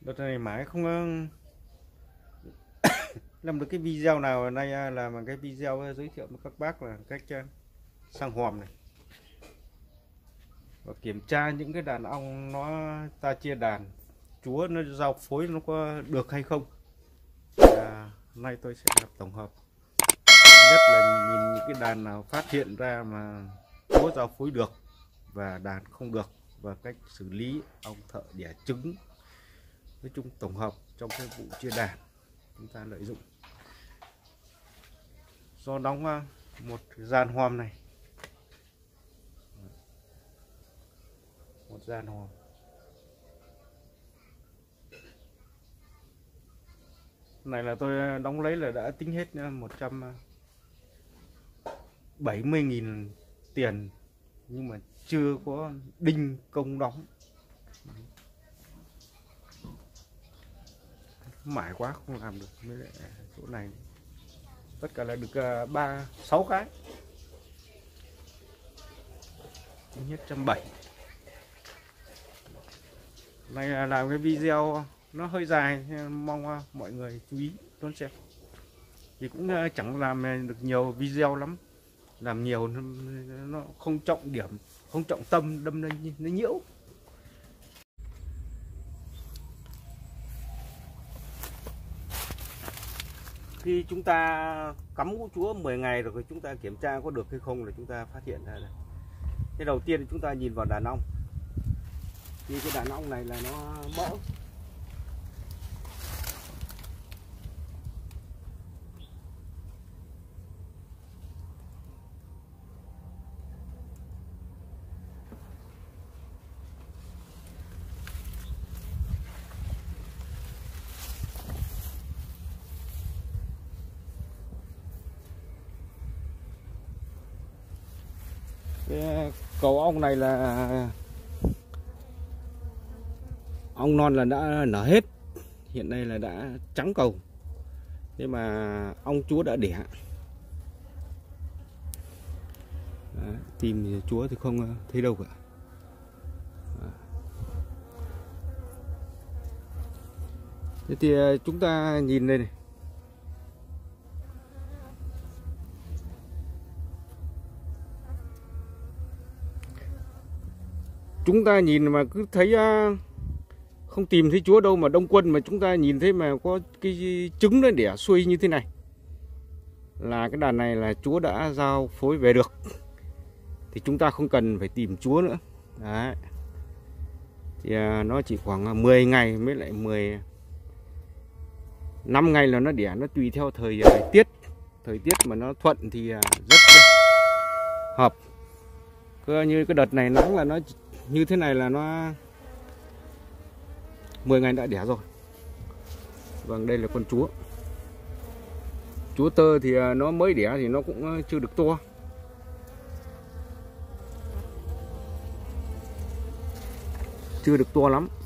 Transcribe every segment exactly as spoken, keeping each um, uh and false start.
Đợt này mãi không làm được cái video nào. Nay làm cái video giới thiệu với các bác là cách sang hòm này và kiểm tra những cái đàn ong nó ta chia đàn chúa nó giao phối nó có được hay không. À, nay tôi sẽ làm tổng hợp, nhất là nhìn những cái đàn nào phát hiện ra mà chúa giao phối được và đàn không được, và cách xử lý ong thợ đẻ trứng. Nói chung tổng hợp trong cái vụ chia đàn chúng ta lợi dụng. Do đóng một gian hòm này, một gian hòm này là tôi đóng lấy là đã tính hết một trăm bảy mươi nghìn tiền, nhưng mà chưa có đinh công đóng. Mãi quá không làm được. Với lại chỗ này tất cả là được ba sáu cái, tính hết trăm bảy. Này là làm cái video nó hơi dài, mong mọi người chú ý đón xem. Thì cũng chẳng làm được nhiều video lắm, làm nhiều nó không trọng điểm, không trọng tâm, đâm lên nó nhiễu. Khi chúng ta cắm hũ chúa mười ngày rồi, chúng ta kiểm tra có được hay không là chúng ta phát hiện ra này. Cái đầu tiên chúng ta nhìn vào đàn ong. Như cái đàn ong này là nó mỡ. Cái cầu ong này là ong non là đã nở hết, hiện nay là đã trắng cầu. Thế mà ong chúa đã đẻ. Đấy, tìm chúa thì không thấy đâu cả. Đấy. Thế thì chúng ta nhìn đây này. Chúng ta nhìn mà cứ thấy không tìm thấy chúa đâu, mà đông quân mà chúng ta nhìn thấy mà có cái trứng nó đẻ xuôi như thế này là cái đàn này là chúa đã giao phối về được, thì chúng ta không cần phải tìm chúa nữa. Đấy. Thì nó chỉ khoảng mười ngày mới lại mười năm ngày là nó đẻ, nó tùy theo thời tiết. Thời tiết mà nó thuận thì rất hợp. Cứ như cái đợt này nắng là nó như thế này là nó mười ngày đã đẻ rồi. Vâng, đây là con chúa. Chúa tơ thì nó mới đẻ thì nó cũng chưa được to. Chưa được to lắm.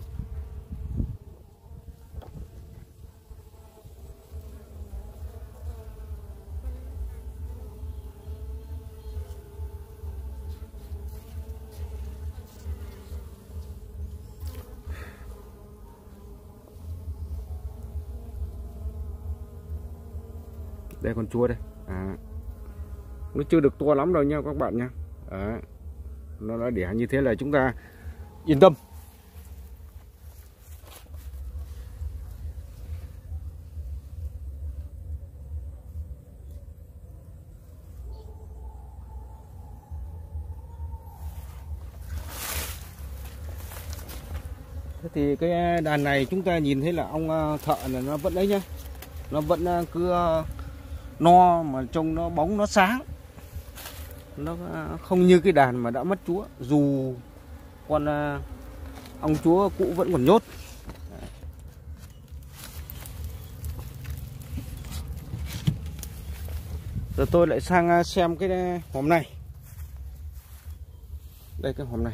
Đây con chúa đây. À, nó chưa được to lắm đâu nha các bạn nha. Đấy. Nó đã đẻ như thế là chúng ta yên tâm. Thế thì cái đàn này chúng ta nhìn thấy là ong thợ là nó vẫn đấy nhá. Nó vẫn cứ no mà trông nó bóng nó sáng. Nó không như cái đàn mà đã mất chúa, dù con ong chúa cũ vẫn còn nhốt. Giờ tôi lại sang xem cái hòm này. Đây cái hòm này.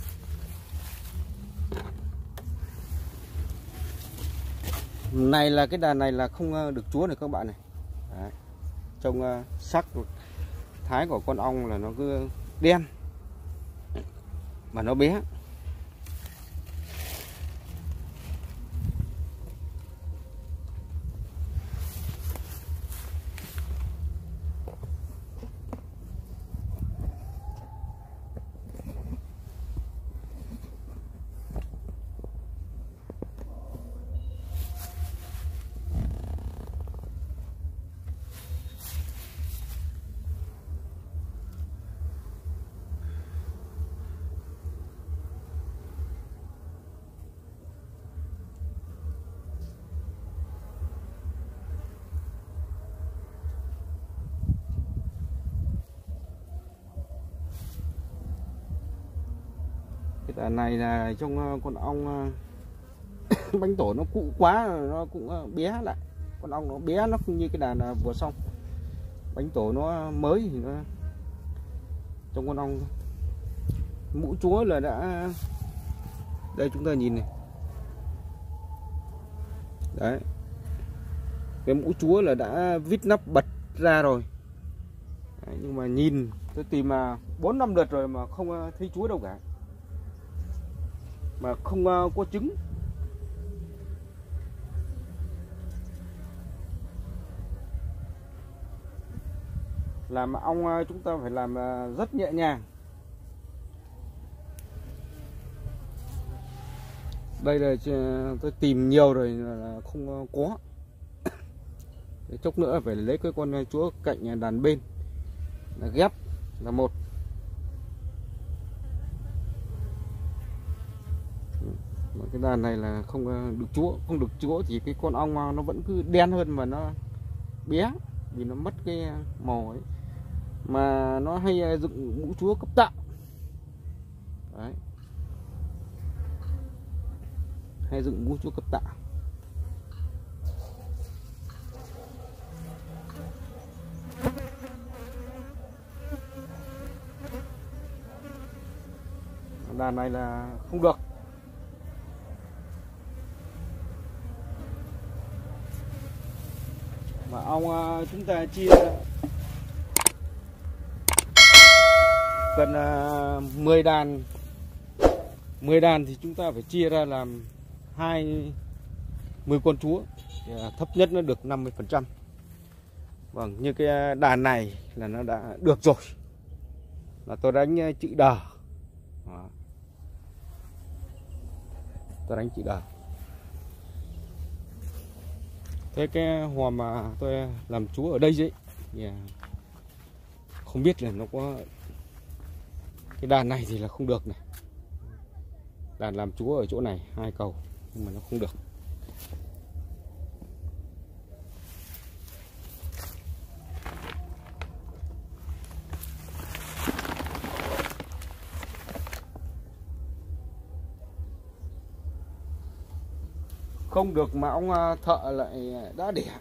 Này là cái đàn này là không được chúa này các bạn này. Đấy. Trông sắc thái của con ong là nó cứ đen mà nó bé. Đàn này là trong con ong bánh tổ nó cũ quá, nó cũng bé lại. Con ong nó bé, nó không như cái đàn vừa xong. Bánh tổ nó mới thì nó trong con ong. Mũ chúa là đã, đây chúng ta nhìn này, đấy, cái mũ chúa là đã vít nắp bật ra rồi. Đấy, nhưng mà nhìn tôi tìm mà bốn năm lượt rồi mà không thấy chúa đâu cả, mà không có trứng. Làm ong chúng ta phải làm rất nhẹ nhàng. Đây là tôi tìm nhiều rồi là không có. Chốc nữa phải lấy cái con chúa cạnh đàn bên là ghép là một. Mà cái đàn này là không được chúa, không được chúa thì cái con ong nó vẫn cứ đen hơn mà nó bé, vì nó mất cái màu ấy. Mà nó hay dựng mũ chúa cấp tạo. Đấy, hay dựng mũ chúa cấp tạo. Đàn này là không được. Mà ong chúng ta chia cần mười đàn, mười đàn thì chúng ta phải chia ra làm hai mươi con chúa, thấp nhất nó được năm mươi phần trăm. Vâng, như cái đàn này là nó đã được rồi, là tôi đánh chữ đờ. Đó. Tôi đánh chữ đờ. Thế cái hòa mà tôi làm chúa ở đây đấy, không biết là nó có cái đàn này thì là không được này. Đàn làm chúa ở chỗ này hai cầu nhưng mà nó không được. Không được mà ông thợ lại đã đẻ.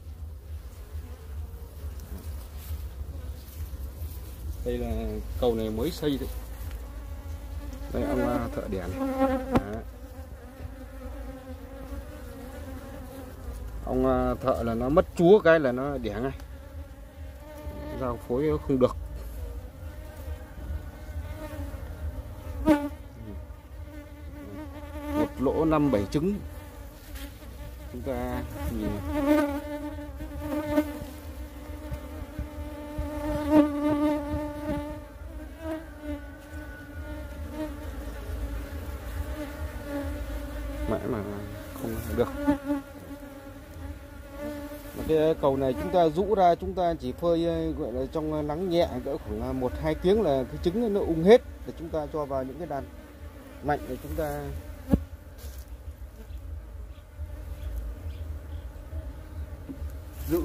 Đây là cầu này mới xây đấy. Đây ông thợ đẻ này. Đó. Ông thợ là nó mất chúa cái là nó đẻ ngay. Giao phối không được. Một lỗ năm bảy trứng. Chúng ta nhìn mãi mà không được. Mà cái cầu này chúng ta rũ ra, chúng ta chỉ phơi gọi là trong nắng nhẹ cỡ khoảng một hai tiếng là cái trứng nó ung hết, để chúng ta cho vào những cái đàn mạnh để chúng ta giữ.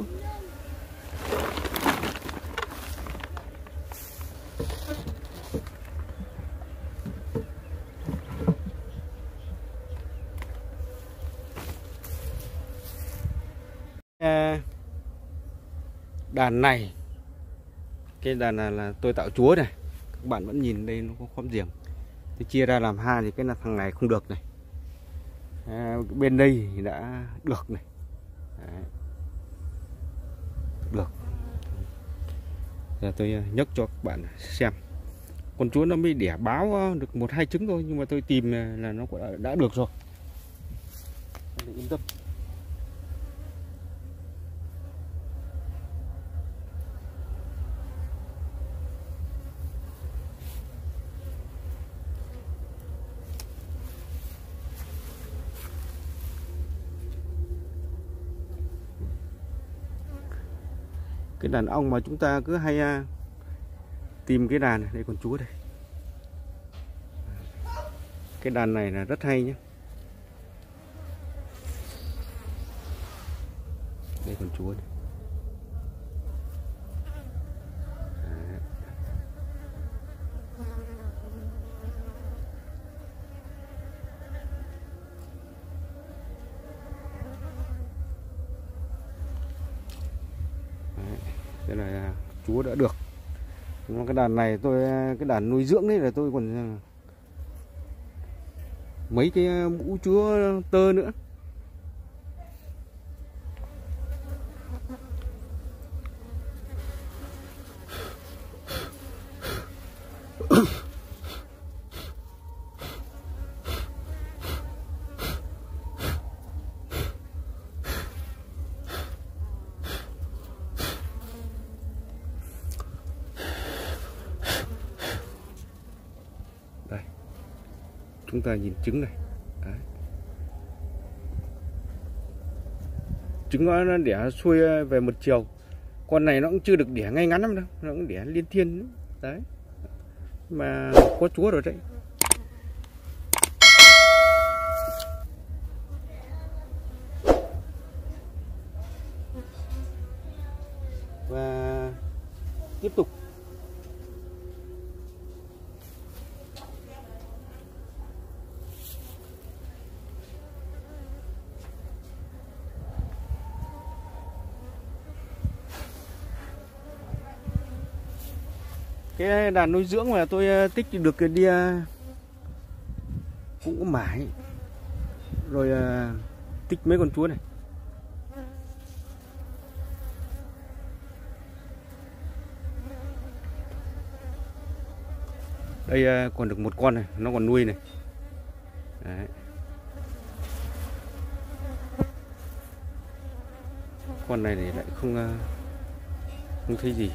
Đàn này, cái đàn này là tôi tạo chúa này, các bạn vẫn nhìn đây nó có khóm giềng. Tôi chia ra làm hai thì cái là thằng này không được này. À, bên đây thì đã được này. Đấy. Được. Giờ tôi nhấc cho các bạn xem. Con chúa nó mới đẻ báo được một hai trứng thôi, nhưng mà tôi tìm là nó đã, đã được rồi. Để yên tâm. Cái đàn ong mà chúng ta cứ hay uh, tìm cái đàn này, đây con chúa đây. Cái đàn này là rất hay nhé. Đây con chúa này. Thế là chúa đã được. Nhưng cái đàn này tôi cái đàn nuôi dưỡng đấy là tôi còn mấy cái mũ chúa tơ nữa. Đây, chúng ta nhìn trứng này. Đấy. Trứng nó đẻ xuôi về một chiều. Con này nó cũng chưa được đẻ ngay ngắn lắm đâu, nó cũng đẻ liên thiên nữa. Đấy, mà có chúa rồi đấy. Và tiếp tục cái đàn nuôi dưỡng mà tôi tích được cái đi cũng có mải rồi, tích mấy con chúa này. Đây còn được một con này, nó còn nuôi này. Đấy. Con này thì lại không không thấy gì.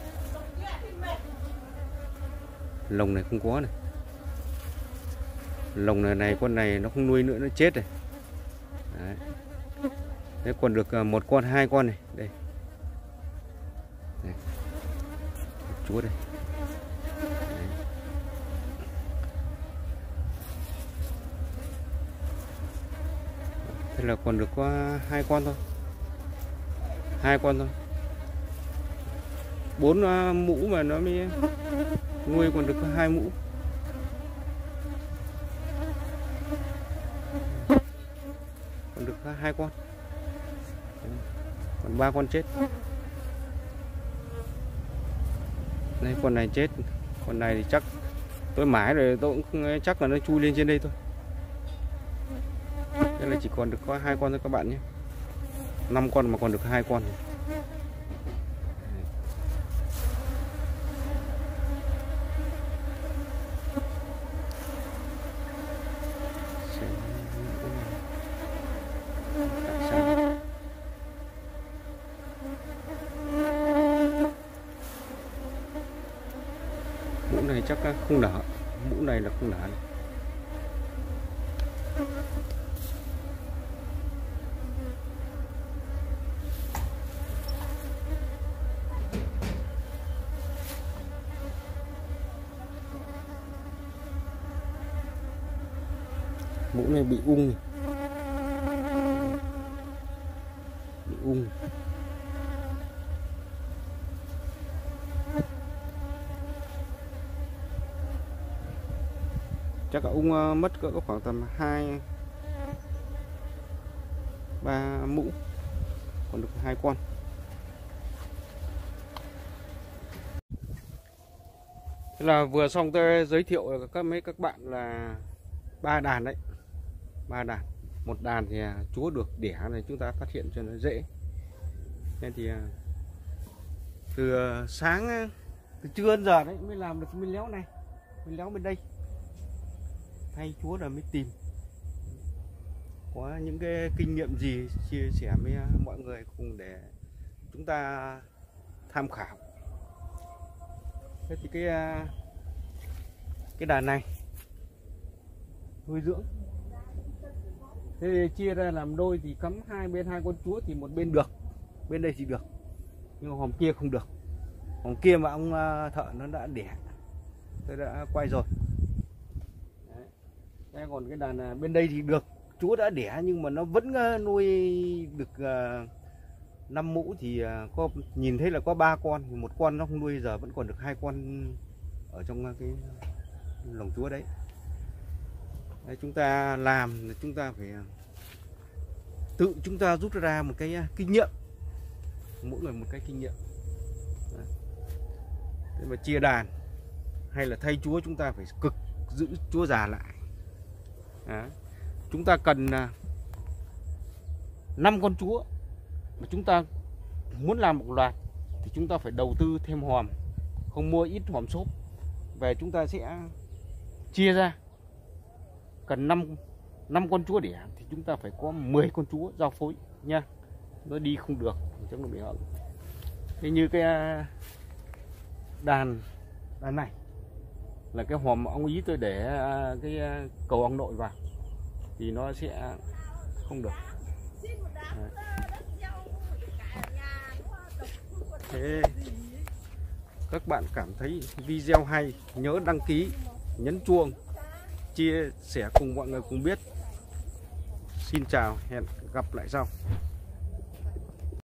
Lồng này không có này. Lồng này này con này nó không nuôi nữa, nó chết rồi. Đấy. Đấy, còn được một con, hai con này. Đây. Đây. Chúa đây. Đấy. Thế là còn được có hai con thôi. Hai con thôi. Bốn mũ mà nó mới nuôi còn được có hai mũ. Còn được hai con. Còn ba con chết. Đây con này chết. Con này thì chắc tôi mãi rồi, tôi cũng chắc là nó chui lên trên đây thôi. Đây là chỉ còn được có hai con thôi các bạn nhé. Năm con mà còn được hai con. Mũ này chắc không nở. Mũ này là không nở này. Mũ này bị ung này. Bị ung. Chắc là ung mất cỡ khoảng tầm hai ba mũ. Còn được hai con. Thế là vừa xong tôi giới thiệu các mấy các bạn là ba đàn đấy. Ba đàn. Một đàn thì chúa được đẻ này, chúng ta phát hiện cho nó dễ. Nên thì từ sáng, từ trưa đến giờ đấy mới làm được cái léo này. Cái léo bên đây. Thay chúa là mới tìm. Có những cái kinh nghiệm gì chia sẻ với mọi người cùng để chúng ta tham khảo. Thế thì cái cái đàn này nuôi dưỡng. Thế chia ra làm đôi thì cắm hai bên hai con chúa thì một bên được. Bên đây thì được. Nhưng mà hòm kia không được. Hòm kia mà ông thợ nó đã đẻ. Tôi đã quay rồi. Đấy. Thế còn cái đàn bên đây thì được. Chúa đã đẻ nhưng mà nó vẫn nuôi được năm mũ thì có nhìn thấy là có ba con, một con nó không nuôi, giờ vẫn còn được hai con ở trong cái lồng chúa đấy. Đấy, chúng ta làm chúng ta phải tự chúng ta rút ra một cái kinh nghiệm, mỗi người một cái kinh nghiệm. Thế mà chia đàn hay là thay chúa chúng ta phải cực giữ chúa già lại. Đó. Chúng ta cần năm con chúa mà chúng ta muốn làm một loạt thì chúng ta phải đầu tư thêm hòm, không mua ít hòm xốp về, chúng ta sẽ chia ra. Cần năm năm con chúa đẻ thì chúng ta phải có mười con chúa giao phối nha, nó đi không được chắc nó bị hỏng. Thế như cái đàn đàn này là cái hòm ong ý tôi để cái cầu ong nội vào thì nó sẽ không được. Đấy. Thế các bạn cảm thấy video hay, nhớ đăng ký, nhấn chuông, chia sẻ cùng mọi người cùng biết. Xin chào, hẹn gặp lại sau.